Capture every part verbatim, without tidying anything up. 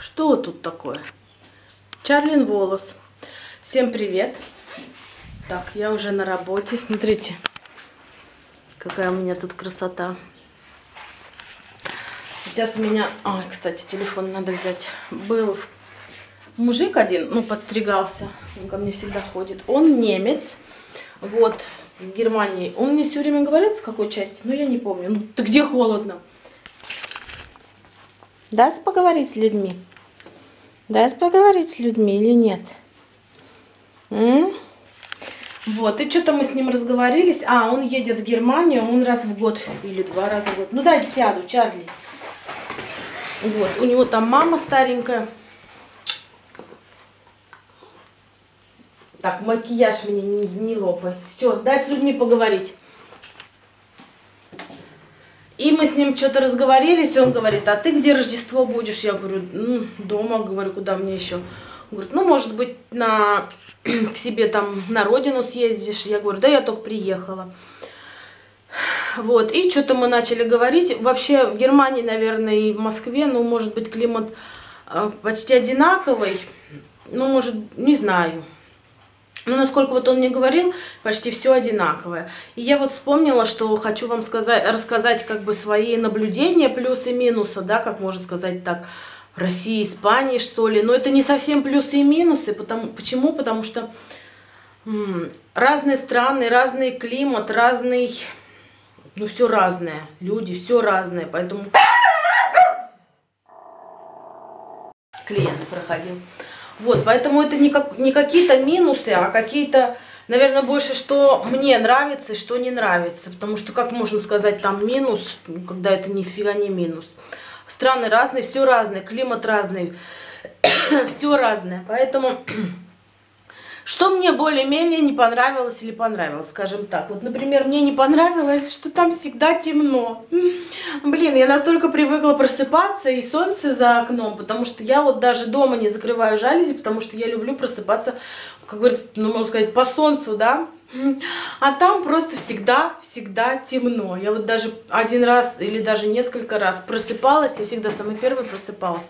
Что тут такое? Чарлин волос. Всем привет. Так, я уже на работе. Смотрите, какая у меня тут красота. Сейчас у меня... А, кстати, телефон надо взять. Был мужик один, ну, подстригался. Он ко мне всегда ходит. Он немец. Вот, из Германии. Он мне все время говорит, с какой части, но я не помню. Ну, ты где холодно? Дай поговорить с людьми. Дай поговорить с людьми или нет? М? Вот, и что-то мы с ним разговорились. А, он едет в Германию, он раз в год или два раза в год. Ну, дай сяду, Чарли. Вот, у него там мама старенькая. Так, макияж мне не, не лопай. Все, дай с людьми поговорить. И мы с ним что-то разговорились, он говорит, а ты где Рождество будешь? Я говорю, ну, дома, говорю, куда мне еще? Он говорит, ну, может быть, на... к себе там на родину съездишь. Я говорю, да я только приехала. Вот, и что-то мы начали говорить. Вообще в Германии, наверное, и в Москве, ну, может быть, климат почти одинаковый. Ну, может, не знаю. Ну, насколько вот он мне говорил, почти все одинаковое. И я вот вспомнила, что хочу вам сказать, рассказать как бы свои наблюдения, плюсы и минусы, да, как можно сказать так, в России, Испании, что ли. Но это не совсем плюсы и минусы. Потому, почему? Потому что м, разные страны, разный климат, разный, ну, все разное. Люди, все разное. Поэтому клиент проходил. Вот, поэтому это не, как, не какие-то минусы, а какие-то, наверное, больше, что мне нравится и что не нравится. Потому что, как можно сказать, там минус, когда это нифига не минус. Страны разные, все разное, климат разный, все разное. Поэтому, что мне более-менее не понравилось или понравилось, скажем так. Вот, например, мне не понравилось, что там всегда темно. Блин, я настолько привыкла просыпаться и солнце за окном, потому что я вот даже дома не закрываю жалюзи, потому что я люблю просыпаться, как говорится, ну, можно сказать, по солнцу, да. А там просто всегда-всегда темно. Я вот даже один раз или даже несколько раз просыпалась, я всегда самой первой просыпалась.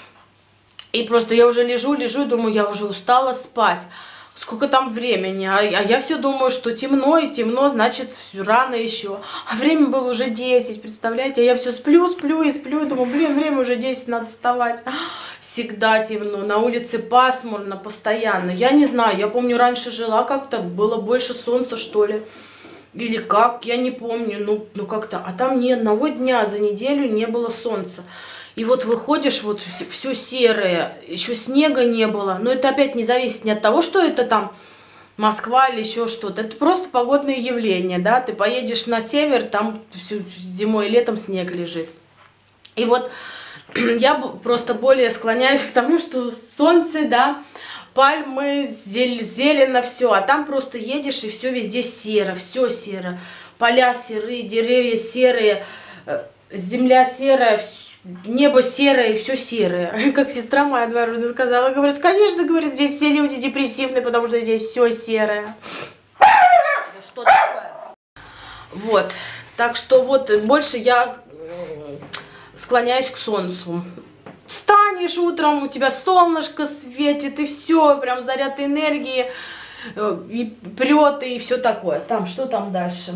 И просто я уже лежу, лежу, и думаю, я уже устала спать. Сколько там времени, а, а я все думаю, что темно, и темно, значит, рано еще. А время было уже десять, представляете? А я все сплю, сплю и сплю, и думаю, блин, время уже десять, надо вставать. Всегда темно, на улице пасмурно, постоянно. Я не знаю, я помню, раньше жила как-то, было больше солнца, что ли. Или как, я не помню, ну, ну как-то. А там ни одного дня за неделю не было солнца. И вот выходишь, вот все серое, еще снега не было. Но это опять не зависит не от того, что это там Москва или еще что-то. Это просто погодные явления, да. Ты поедешь на север, там всю зимой и летом снег лежит. И вот я просто более склоняюсь к тому, что солнце, да, пальмы, зель, зелено, все. А там просто едешь, и все везде серо, все серо. Поля серые, деревья серые, земля серая, все. Небо серое, и все серое. Как сестра моя двоюродная сказала, говорит, конечно, говорит, здесь все люди депрессивные, потому что здесь все серое. Да что такое? Вот. Так что вот больше я склоняюсь к солнцу. Встанешь утром, у тебя солнышко светит, и все, прям заряд энергии, и прет, и все такое. Там, что там дальше?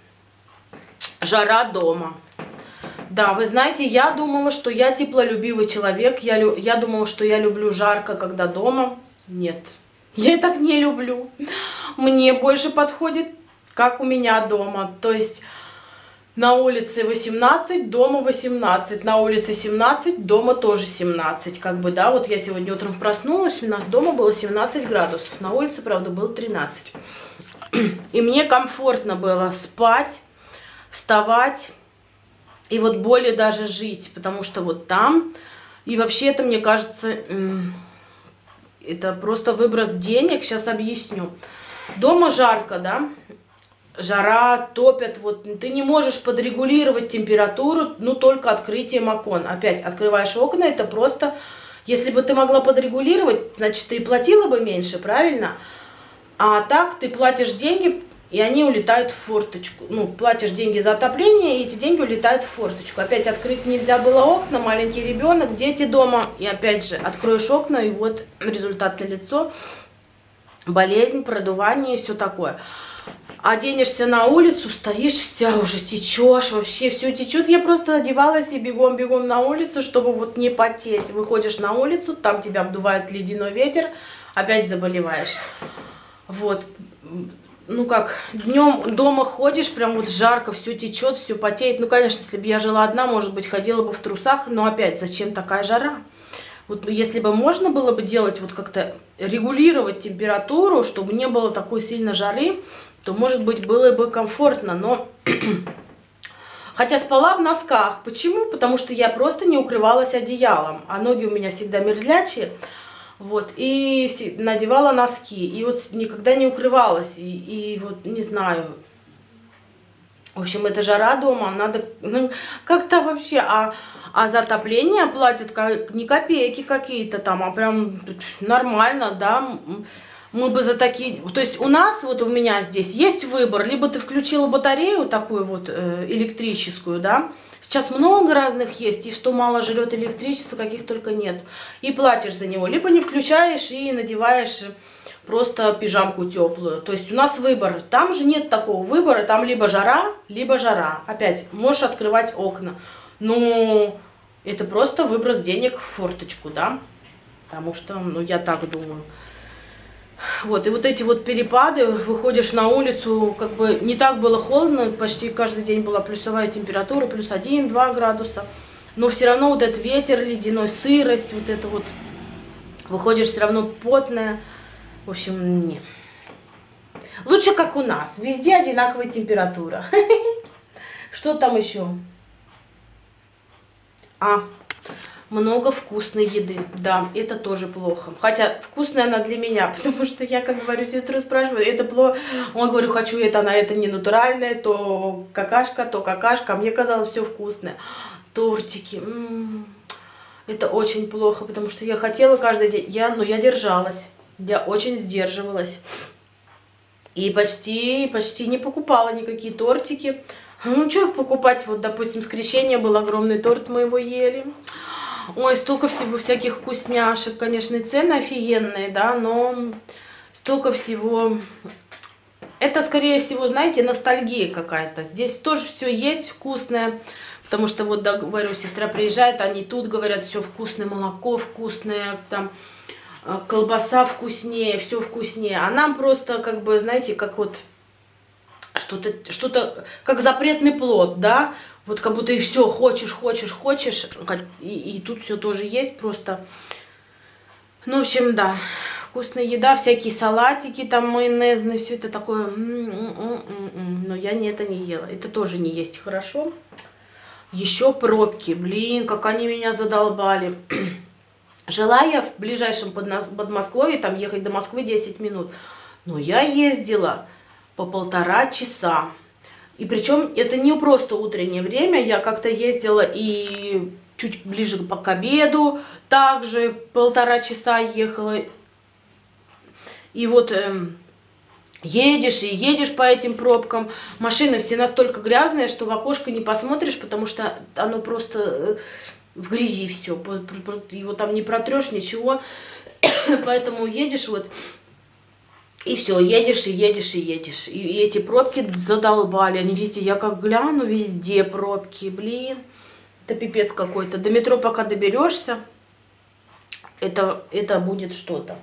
Жара дома. Да, вы знаете, я думала, что я теплолюбивый человек. Я, я думала, что я люблю жарко, когда дома. Нет, я так не люблю. Мне больше подходит, как у меня дома. То есть на улице восемнадцать, дома восемнадцать. На улице семнадцать, дома тоже семнадцать. Как бы, да, вот я сегодня утром проснулась, у нас дома было семнадцать градусов. На улице, правда, было тринадцать. И мне комфортно было спать, вставать. И вот более даже жить, потому что вот там, и вообще это, мне кажется, это просто выброс денег, сейчас объясню. Дома жарко, да, жара, топят, вот ты не можешь подрегулировать температуру, ну, только открытием окон. Опять, открываешь окна, это просто, если бы ты могла подрегулировать, значит, ты и платила бы меньше, правильно? А так ты платишь деньги, и они улетают в форточку. Ну, платишь деньги за отопление, и эти деньги улетают в форточку. Опять открыть нельзя было окна, маленький ребенок, дети дома. И опять же, откроешь окна, и вот результат налицо. Болезнь, продувание и все такое. Оденешься на улицу, стоишь, вся уже течешь, вообще все течет. Я просто одевалась и бегом-бегом на улицу, чтобы вот не потеть. Выходишь на улицу, там тебя обдувает ледяной ветер, опять заболеваешь. Вот. Ну как, днем дома ходишь, прям вот жарко, все течет, все потеет. Ну, конечно, если бы я жила одна, может быть, ходила бы в трусах, но опять, зачем такая жара? Вот если бы можно было бы делать, вот как-то регулировать температуру, чтобы не было такой сильно жары, то, может быть, было бы комфортно, но... Хотя спала в носках. Почему? Потому что я просто не укрывалась одеялом, а ноги у меня всегда мерзлячие. Вот, и надевала носки, и вот никогда не укрывалась, и, и вот, не знаю, в общем, это жара дома, надо, ну, как-то вообще, а, а за отопление платят как, не копейки какие-то там, а прям нормально, да, мы бы за такие, то есть у нас, вот у меня здесь есть выбор, либо ты включила батарею такую вот э, электрическую, да. Сейчас много разных есть, и что мало жрет электричество, каких только нет. И платишь за него. Либо не включаешь и надеваешь просто пижамку теплую. То есть у нас выбор. Там же нет такого выбора. Там либо жара, либо жара. Опять, можешь открывать окна. Ну, это просто выброс денег в форточку, да? Потому что, ну, я так думаю. Вот, и вот эти вот перепады, выходишь на улицу, как бы не так было холодно, почти каждый день была плюсовая температура, плюс один-два градуса, но все равно вот этот ветер ледяной, сырость, вот это вот, выходишь все равно потная, в общем, не. Лучше как у нас, везде одинаковая температура. Что там еще? А... Много вкусной еды. Да, это тоже плохо. Хотя вкусная она для меня, потому что я, как говорю, сестру спрашиваю, это плохо. Он говорю, хочу это, она это не натуральное, то какашка, то какашка. А мне казалось, все вкусное. Тортики. М-м-м. Это очень плохо, потому что я хотела каждый день. Я, ну, я держалась. Я очень сдерживалась. И почти, почти не покупала никакие тортики. Ну, что их покупать? Вот, допустим, с крещения был огромный торт, мы его ели. Ой, столько всего всяких вкусняшек, конечно, и цены офигенные, да, но столько всего. Это, скорее всего, знаете, ностальгия какая-то. Здесь тоже все есть вкусное, потому что, вот, да, говорю, сестра приезжает, они тут говорят, все вкусное, молоко вкусное, там, колбаса вкуснее, все вкуснее. А нам просто, как бы, знаете, как вот что-то, что-то, как запретный плод, да, вот как будто и все, хочешь, хочешь, хочешь, и, и тут все тоже есть, просто, ну, в общем, да, вкусная еда, всякие салатики там майонезные, все это такое, но я не это не ела, это тоже не есть хорошо. Еще пробки, блин, как они меня задолбали. Жила я в ближайшем Подмосковье, там ехать до Москвы десять минут, но я ездила по полтора часа. И причем это не просто утреннее время, я как-то ездила и чуть ближе к обеду, также полтора часа ехала. И вот э, едешь и едешь по этим пробкам, машины все настолько грязные, что в окошко не посмотришь, потому что оно просто э, в грязи все, его там не протрешь, ничего, поэтому едешь вот... И все, едешь, и едешь, и едешь. И, и эти пробки задолбали. Они везде, я как гляну, везде пробки. Блин, это пипец какой-то. До метро пока доберешься, это, это будет что-то.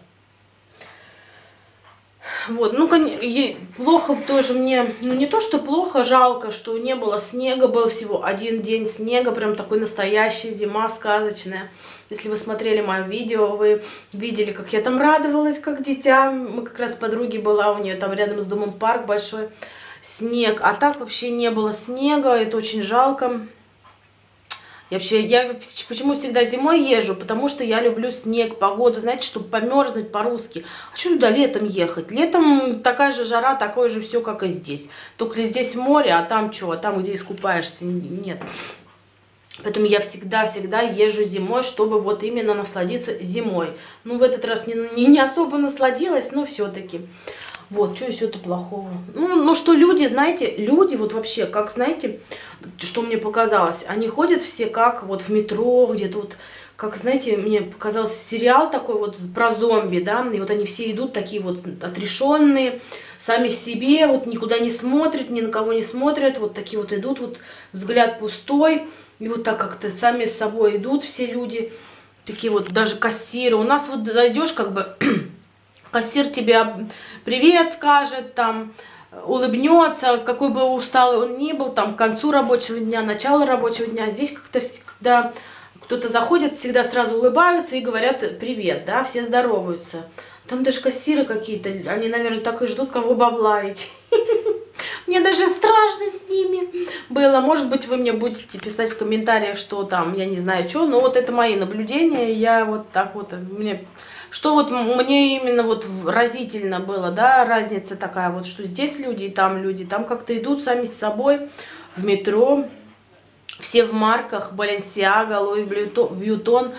Вот, ну, плохо тоже мне, ну, не то, что плохо, жалко, что не было снега, был всего один день снега, прям такой настоящий, зима сказочная. Если вы смотрели мое видео, вы видели, как я там радовалась, как дитя. Мы как раз подруги была, у нее там рядом с домом парк большой, снег. А так вообще не было снега, это очень жалко. Я вообще, я почему всегда зимой езжу? Потому что я люблю снег, погоду, знаете, чтобы померзнуть по-русски. А что туда летом ехать? Летом такая же жара, такое же все, как и здесь. Только здесь море, а там что? А там, где искупаешься, нет. Поэтому я всегда-всегда езжу зимой, чтобы вот именно насладиться зимой. Ну, в этот раз не, не, не особо насладилась, но все-таки. Вот, что еще-то плохого? Ну, ну, что люди, знаете, люди вот вообще, как, знаете, что мне показалось, они ходят все как вот в метро, где-то вот, как, знаете, мне показался сериал такой вот про зомби, да, и вот они все идут такие вот отрешенные, сами себе, вот никуда не смотрят, ни на кого не смотрят, вот такие вот идут, вот взгляд пустой, и вот так как-то сами с собой идут все люди, такие вот даже кассиры. У нас вот зайдешь, как бы... Кассир тебе привет скажет, там, улыбнется, какой бы усталый он ни был, там, к концу рабочего дня, начало рабочего дня. Здесь как-то, когда кто-то заходит, всегда сразу улыбаются и говорят привет, да, все здороваются. Там даже кассиры какие-то, они, наверное, так и ждут, кого бы облаять. Мне даже страшно с ними было. Может быть, вы мне будете писать в комментариях, что там, я не знаю, что, но вот это мои наблюдения, я вот так вот, мне... Что вот мне именно вот разительно было, да, разница такая вот, что здесь люди и там люди, там как-то идут сами с собой в метро, все в марках, Balenciaga, Louis Vuitton,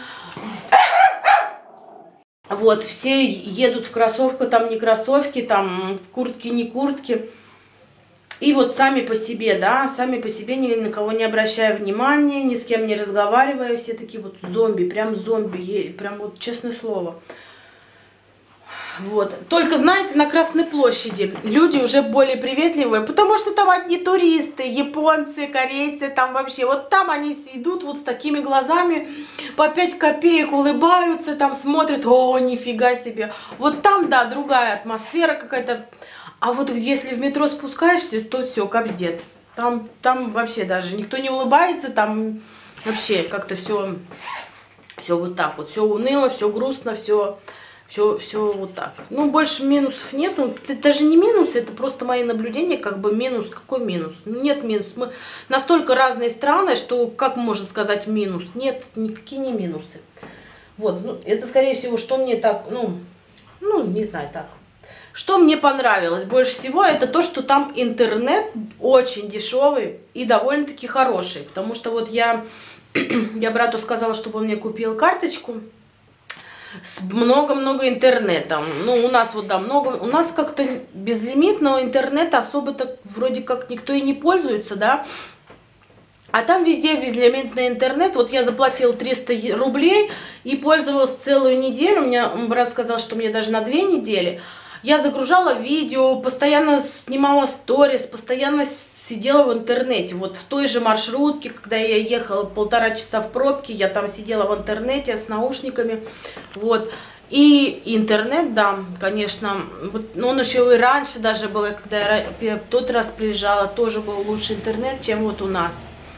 вот, все едут в кроссовках, там не кроссовки, там куртки, не куртки, и вот сами по себе, да, сами по себе, ни на кого не обращая внимания, ни с кем не разговаривая, все такие вот зомби, прям зомби, прям вот честное слово. Вот. Только, знаете, на Красной площади люди уже более приветливые, потому что там одни туристы, японцы, корейцы, там вообще, вот там они идут вот с такими глазами, по пять копеек улыбаются, там смотрят, о, нифига себе. Вот там, да, другая атмосфера какая-то, а вот если в метро спускаешься, то все, капздец. Там, там вообще даже никто не улыбается, там вообще как-то все, все вот так вот, все уныло, все грустно, все... Все, все вот так. Ну, больше минусов нет. Ну, это даже не минус, это просто мои наблюдения, как бы минус. Какой минус? Нет минус. Мы настолько разные страны, что как можно сказать минус? Нет, никакие не минусы. Вот, ну, это, скорее всего, что мне так, ну, ну, не знаю, так. Что мне понравилось больше всего, это то, что там интернет очень дешевый и довольно-таки хороший. Потому что вот я, я брату сказала, чтобы он мне купил карточку с много-много интернетом. Ну, у нас вот, да, много. У нас как-то безлимитного интернета особо-то вроде как никто и не пользуется, да. А там везде безлимитный интернет. Вот я заплатила триста рублей и пользовалась целую неделю. У меня брат сказал, что мне даже на две недели. Я загружала видео, постоянно снимала сторис, постоянно сидела в интернете. Вот в той же маршрутке, когда я ехала полтора часа в пробке, я там сидела в интернете с наушниками. Вот. И интернет, да, конечно, вот, но он еще и раньше даже был, когда я тот раз приезжала, тоже был лучше интернет, чем вот у нас.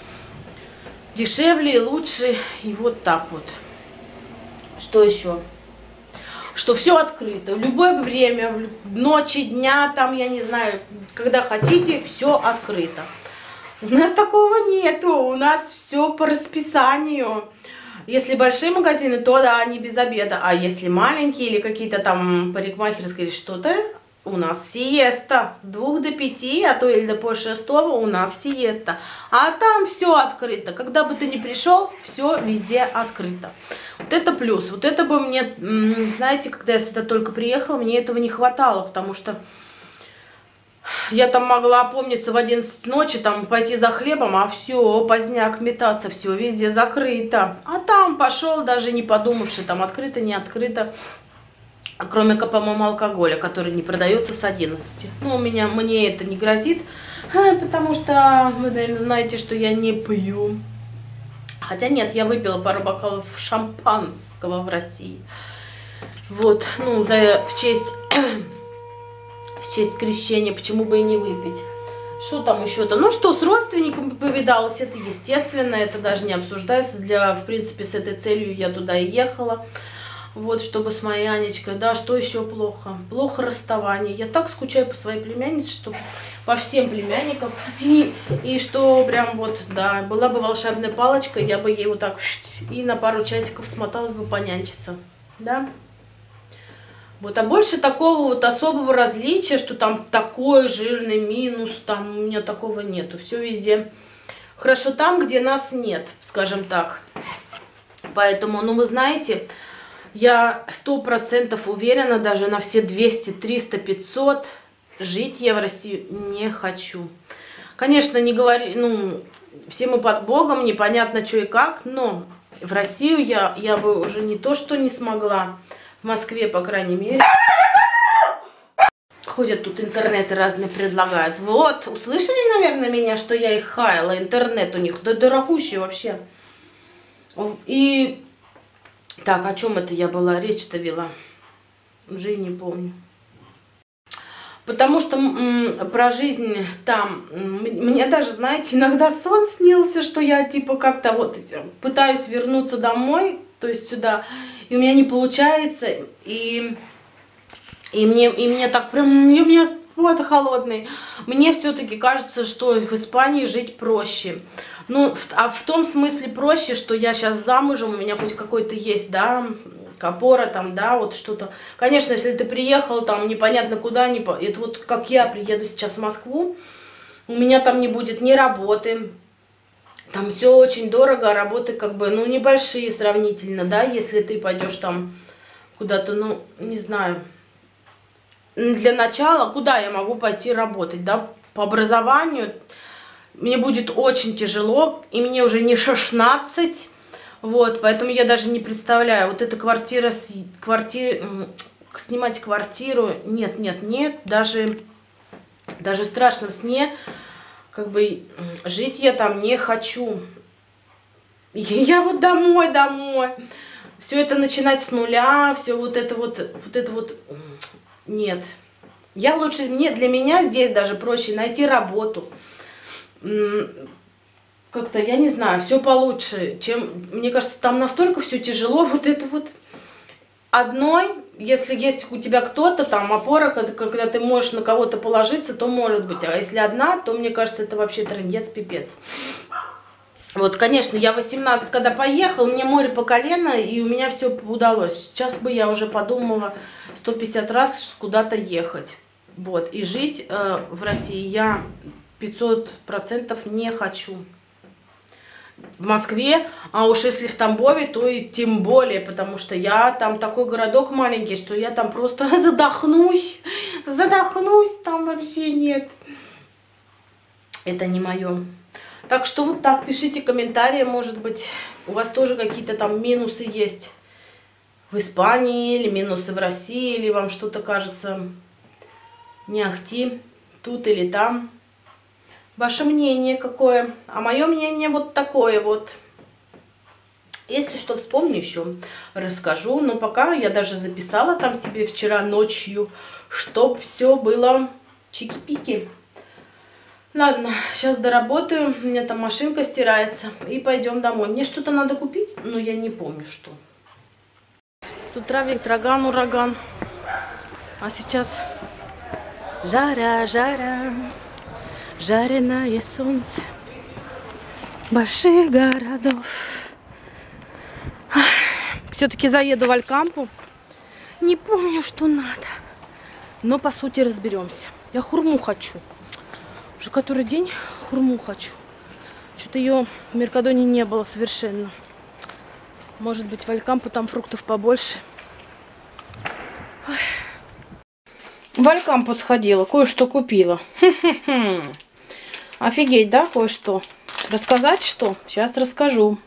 Дешевле, лучше, и вот так вот. Что еще? Что все открыто, в любое время, в ночи, дня, там, я не знаю, когда хотите, все открыто. У нас такого нету, у нас все по расписанию. Если большие магазины, то да, они без обеда, а если маленькие или какие-то там парикмахерские или что-то, у нас сиеста с двух до пяти, а то или до полшестого у нас сиеста. А там все открыто. Когда бы ты ни пришел, все везде открыто. Вот это плюс. Вот это бы мне, знаете, когда я сюда только приехала, мне этого не хватало, потому что я там могла опомниться в одиннадцать ночи, там пойти за хлебом, а все, поздняк метаться, все везде закрыто. А там пошел, даже не подумавши, там открыто, не открыто. Кроме, по-моему, алкоголя, который не продается с одиннадцати. Ну, у меня, мне это не грозит, потому что вы, наверное, знаете, что я не пью. Хотя нет, я выпила пару бокалов шампанского в России. Вот, ну, за, в честь, в честь крещения, почему бы и не выпить. Что там еще-то? Ну что, с родственниками повидалась, это естественно, это даже не обсуждается. Для, в принципе, с этой целью я туда и ехала. Вот, чтобы с моей Анечкой, да, что еще плохо? Плохо расставание. Я так скучаю по своей племяннице, что по всем племянникам. И, и что прям вот, да, была бы волшебная палочка, я бы ей вот так и на пару часиков смоталась бы понянчиться, да. Вот, а больше такого вот особого различия, что там такой жирный минус, там у меня такого нету. Все везде хорошо там, где нас нет, скажем так. Поэтому, ну вы знаете... Я сто процентов уверена, даже на все двести, триста, пятьсот, жить я в России не хочу. Конечно, не говори, ну, все мы под Богом, непонятно что и как, но в Россию я, я бы уже не то, что не смогла, в Москве, по крайней мере. Ходят тут интернеты разные предлагают. Вот, услышали, наверное, меня, что я их хаяла, интернет у них, да дорогущий вообще. И... Так, о чем это я была, речь-то вела? Уже и не помню. Потому что м, про жизнь там, мне даже, знаете, иногда сон снился, что я типа как-то вот пытаюсь вернуться домой, то есть сюда, и у меня не получается, и, и, мне, и мне так прям, и у меня вот холодный. Мне все-таки кажется, что в Испании жить проще. Ну, в, а в том смысле проще, что я сейчас замужем, у меня хоть какой-то есть, да, опора там, да, вот что-то. Конечно, если ты приехал там непонятно куда, не по... это вот как я приеду сейчас в Москву, у меня там не будет ни работы, там все очень дорого, а работы как бы, ну, небольшие сравнительно, да, если ты пойдешь там куда-то, ну, не знаю. Для начала, куда я могу пойти работать, да, по образованию мне будет очень тяжело, и мне уже не шестнадцать, вот, поэтому я даже не представляю, вот эта квартира, квартира, снимать квартиру, нет, нет, нет, даже, даже в страшном сне, как бы, жить я там не хочу. Я вот домой, домой, все это начинать с нуля, все вот это вот, вот это вот, нет. Я лучше, мне, для меня здесь даже проще найти работу. Как-то, я не знаю, все получше, чем, мне кажется, там настолько все тяжело, вот это вот одной, если есть у тебя кто-то, там, опора, когда, когда ты можешь на кого-то положиться, то может быть, а если одна, то, мне кажется, это вообще трындец, пипец. Вот, конечно, я восемнадцать, когда поехал, мне море по колено, и у меня все удалось. Сейчас бы я уже подумала сто пятьдесят раз куда-то ехать, вот, и жить э, в России я пятьсот процентов не хочу. В Москве, а уж если в Тамбове, то и тем более, потому что я там такой городок маленький, что я там просто задохнусь, задохнусь, там вообще нет. Это не мое. Так что вот так, пишите комментарии, может быть, у вас тоже какие-то там минусы есть в Испании, или минусы в России, или вам что-то кажется не ахти тут или там. Ваше мнение какое? А мое мнение вот такое вот. Если что, вспомню еще, расскажу. Но пока я даже записала там себе вчера ночью, чтоб все было чики-пики. Ладно, сейчас доработаю. У меня там машинка стирается. И пойдем домой. Мне что-то надо купить, но я не помню, что. С утра ветроган, ураган. А сейчас жара, жара. Жареное солнце больших городов. Все-таки заеду в Алькампу. Не помню, что надо. Но по сути разберемся. Я хурму хочу. Уже который день хурму хочу. Что-то ее в Меркадоне не было совершенно. Может быть, в Алькампу там фруктов побольше. В Алькампу сходила, кое-что купила. Офигеть, да, кое-что? Рассказать что? Сейчас расскажу.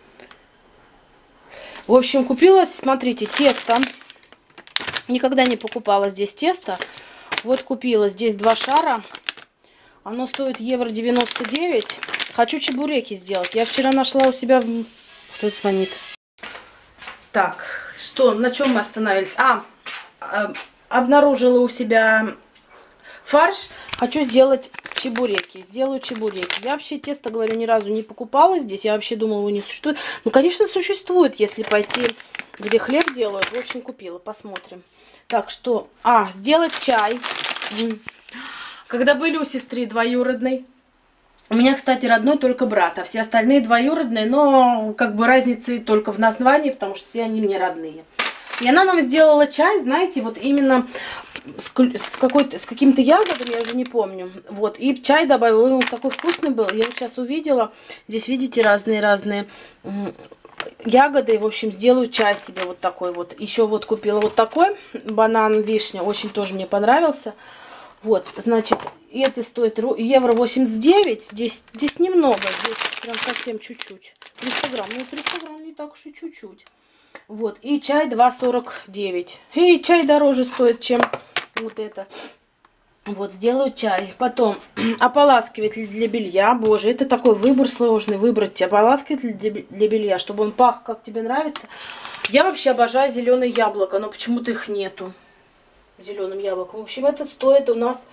В общем, купила, смотрите, тесто. Никогда не покупала здесь тесто. Вот купила здесь два шара. Оно стоит евро девяносто девять. Хочу чебуреки сделать. Я вчера нашла у себя... В... Кто-то звонит. Так, что, на чем мы остановились? А, обнаружила у себя фарш. Хочу сделать чебуреки. Сделаю чебуреки. Я вообще тесто, говорю, ни разу не покупала здесь. Я вообще думала, его не существует. Ну, конечно, существует, если пойти, где хлеб делают. В общем, купила. Посмотрим. Так, что... А, сделать чай. Когда были у сестры двоюродной. У меня, кстати, родной только брат, а все остальные двоюродные, но как бы разницы только в названии, потому что все они мне родные. И она нам сделала чай, знаете, вот именно с, с, какой-то, с какими-то ягодами, я уже не помню. Вот, и чай добавила, он такой вкусный был. Я вот сейчас увидела, здесь, видите, разные-разные ягоды. В общем, сделаю чай себе вот такой вот. Еще вот купила вот такой банан вишня. Очень тоже мне понравился. Вот, значит, это стоит евро восемьдесят девять. Здесь, здесь немного. Здесь прям совсем чуть-чуть. триста грамм. Ну, триста грамм не так уж и чуть-чуть. Вот, и чай два сорок девять. И чай дороже стоит, чем вот это. Вот, сделаю чай. Потом ополаскиватель для белья. Боже, это такой выбор сложный. Выбрать ополаскиватель для белья, чтобы он пах, как тебе нравится. Я вообще обожаю зеленое яблоко, но почему-то их нету. Зеленым яблоком. В общем, этот стоит у нас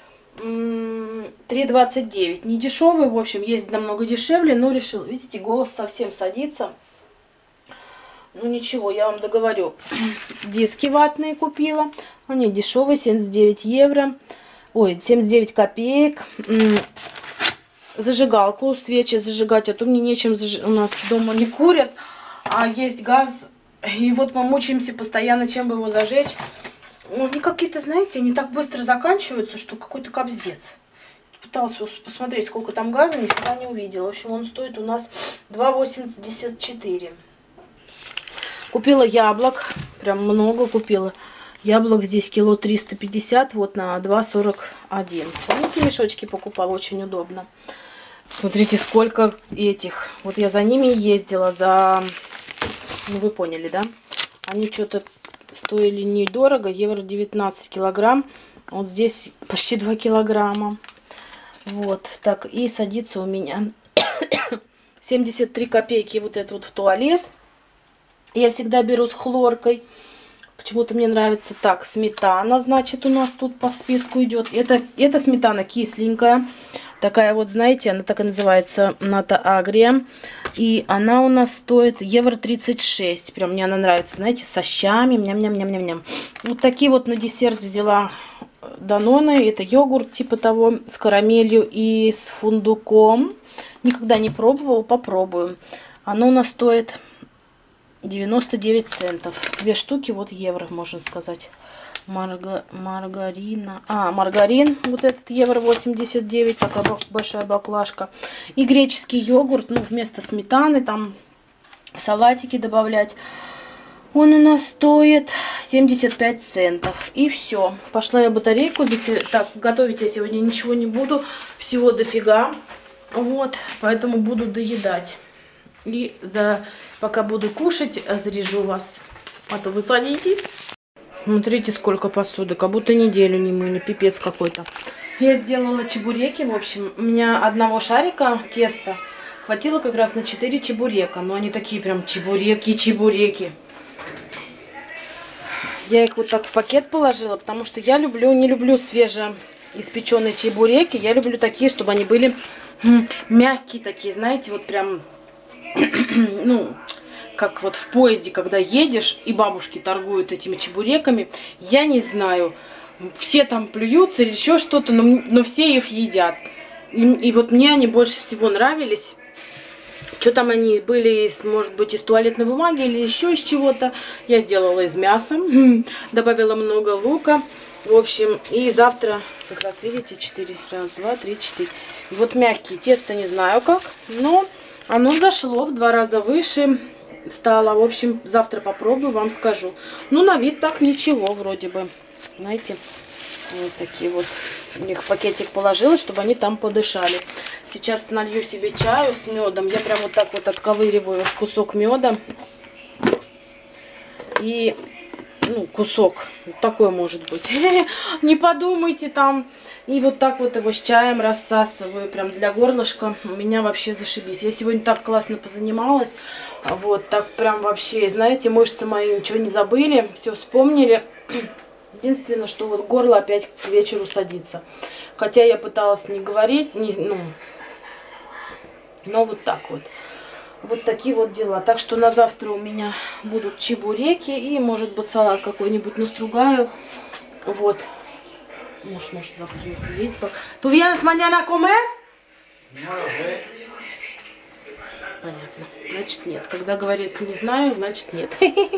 три двадцать девять. Не дешевый, в общем, есть намного дешевле, но решил. Видите, голос совсем садится. Ну ничего, я вам договорю. Диски ватные купила. Они дешевые, семьдесят девять евро. Ой, семьдесят девять копеек. Зажигалку, свечи зажигать. А то мне нечем заж... у нас дома не курят. А есть газ. И вот мы мучаемся постоянно, чем бы его зажечь. Ну, они какие-то, знаете, они так быстро заканчиваются, что какой-то капздец. Пыталась посмотреть, сколько там газа, нифига не увидела. В общем, он стоит у нас два восемьдесят четыре. Купила яблок, прям много купила. Яблок здесь кило триста пятьдесят, вот на два сорок один. Помните, мешочки покупала, очень удобно. Смотрите, сколько этих. Вот я за ними ездила, за... Ну, вы поняли, да? Они что-то стоили недорого, евро девятнадцать килограмм. Вот здесь почти два килограмма. Вот, так, и садится у меня семьдесят три копейки вот это вот в туалет. Я всегда беру с хлоркой. Почему-то мне нравится так. Сметана, значит, у нас тут по списку идет. Это, это сметана кисленькая. Такая вот, знаете, она так и называется, Ната Агрия. И она у нас стоит евро тридцать шесть. Прям мне она нравится, знаете, со щами. Ням-ням-ням-ням-ням. Вот такие вот на десерт взяла Даноны. Это йогурт типа того, с карамелью и с фундуком. Никогда не пробовала, попробую. Оно у нас стоит девяносто девять центов. Две штуки, вот евро, можно сказать. Марга, маргарина. А, маргарин, вот этот евро восемьдесят девять, такая большая баклажка. И греческий йогурт, ну, вместо сметаны, там, салатики добавлять. Он у нас стоит семьдесят пять центов. И все. Пошла я батарейку. Здесь, так, готовить я сегодня ничего не буду. Всего дофига. Вот, поэтому буду доедать. И за, пока буду кушать, заряжу вас. А то вы садитесь. Смотрите, сколько посуды. Как будто неделю не мыли. Пипец какой-то. Я сделала чебуреки. В общем, у меня одного шарика теста хватило как раз на четыре чебурека. Но они такие прям чебуреки-чебуреки. Я их вот так в пакет положила, потому что я люблю, не люблю свежеиспеченные чебуреки. Я люблю такие, чтобы они были мягкие такие, знаете, вот прям... ну, как вот в поезде, когда едешь, и бабушки торгуют этими чебуреками, я не знаю, все там плюются или еще что-то, но, но все их едят. И, и вот мне они больше всего нравились. Что там они были, из, может быть, из туалетной бумаги или еще из чего-то. Я сделала из мяса, добавила много лука. В общем, и завтра, как раз видите, четыре, раз, два, три, четыре. И вот мягкие, тесто не знаю как, но... оно зашло в два раза выше стало. В общем, завтра попробую, вам скажу. Ну, на вид так ничего вроде бы. Знаете, вот такие вот. У них пакетик положила, чтобы они там подышали. Сейчас налью себе чаю с медом. Я прям вот так вот отковыриваю кусок меда. И, ну, кусок. Вот такой может быть. Не подумайте там. И вот так вот его с чаем рассасываю, прям для горлышка. У меня вообще зашибись. Я сегодня так классно позанималась. Вот, так прям вообще, знаете, мышцы мои ничего не забыли. Все вспомнили. Единственное, что вот горло опять к вечеру садится. Хотя я пыталась не говорить, не, ну, но вот так вот. Вот такие вот дела. Так что на завтра у меня будут чебуреки и, может быть, салат какой-нибудь настругаю. Вот. Муж, может, завтра не приедет. Tu vienes mañana a comer? Понятно. Значит, нет. Когда говорит не знаю, значит нет.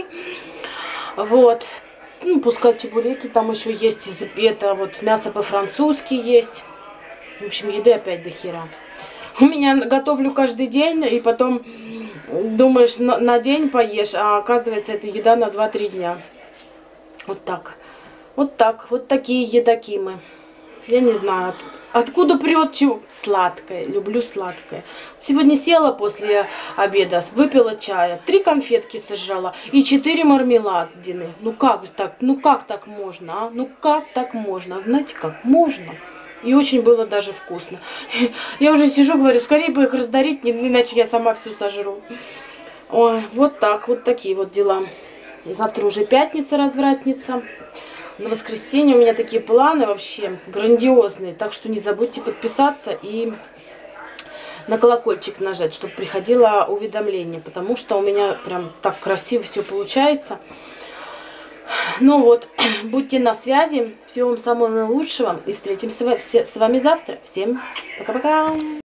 Вот. Ну, пускай чебуреки. Там еще есть из это вот мясо по-французски есть. В общем, еды опять до хера. У меня готовлю каждый день, и потом Думаешь, на, на день поешь, а оказывается, это еда на два-три дня. Вот так. Вот так. Вот такие едаки мы. Я не знаю, откуда прет чего. Сладкое. Люблю сладкое. Сегодня села после обеда, выпила чая, три конфетки сожрала и четыре мармеладины. Ну как же так? Ну как так можно, а? Ну как так можно? Знаете как? Можно. И очень было даже вкусно. Я уже сижу, говорю, скорее бы их раздарить, иначе я сама всю сожру. Ой, вот так, вот такие вот дела. Завтра уже пятница, развратница. На воскресенье у меня такие планы вообще грандиозные. Так что не забудьте подписаться и на колокольчик нажать, чтобы приходило уведомление. Потому что у меня прям так красиво все получается. Ну вот, будьте на связи. Всего вам самого наилучшего. И встретимся с вами завтра. Всем пока-пока.